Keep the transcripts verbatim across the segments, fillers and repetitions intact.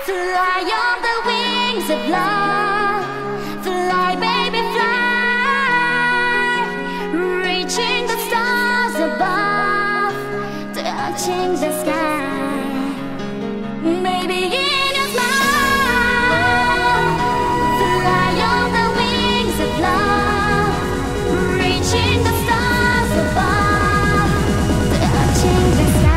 Fly on the wings of love. Fly, baby, fly. Reaching the stars above, touching the sky. Maybe in your smile. Fly on the wings of love. Reaching the stars above, touching the sky.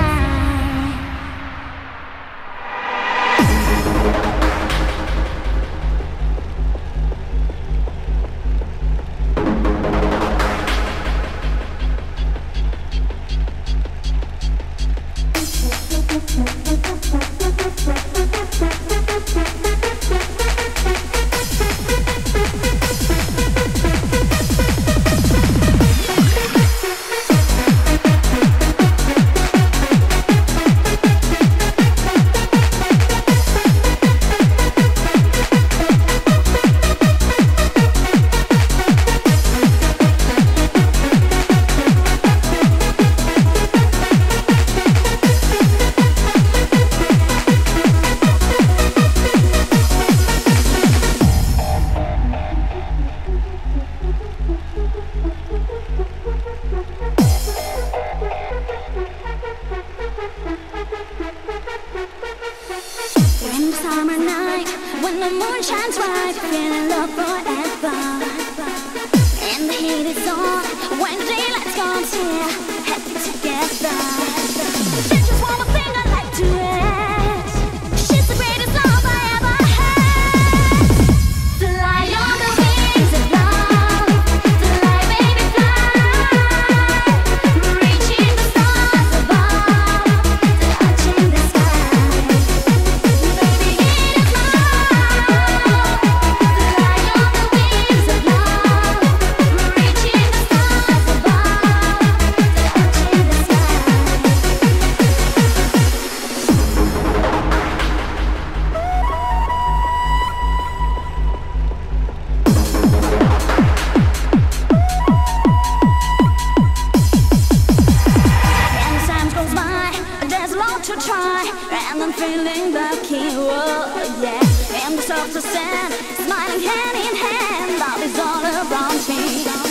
In the summer night, when the moon shines bright, feeling love forever. And the heat is on, when the daylight comes here, happy together. There's just one more thing I'd like to add. She's the greatest love I ever had. Fly on the wings of love. Fly, baby, fly. Reaching the stars above, touching the sky. Baby, it is love. Fly on the wings of love. Reaching the stars above, touching the sky. And time goes by, there's a lot to try, and I'm feeling lucky, oh yeah. And the soft sand, smiling hand in hand, love is all around me.